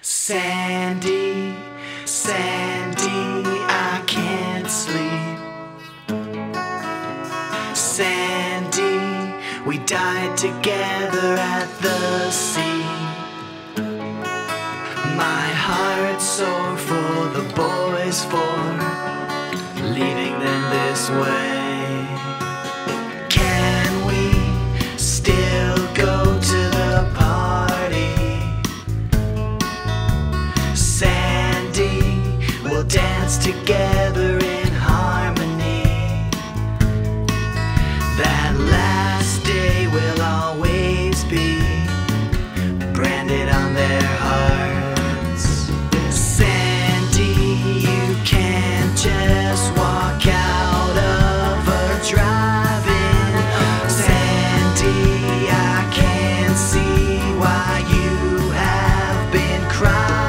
Sandy, Sandy, I can't sleep. Sandy, we died together at the sea. My heart's sore for the boys, for leaving them this way. Can we still go to the party? Sandy, we'll dance together in harmony. That last day will always be branded on their hearts. Sandy, you can't just walk out of a drive-in. Sandy, I can't see why you have been crying.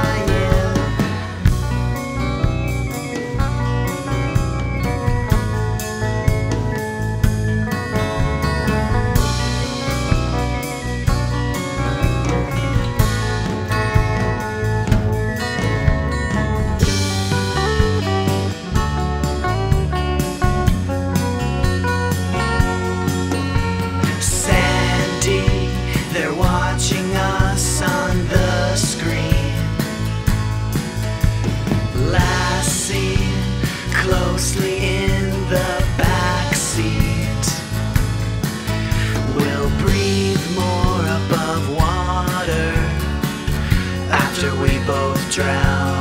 They're watching us on the screen. Last seen closely in the back seat. We'll breathe more above water after we both drown.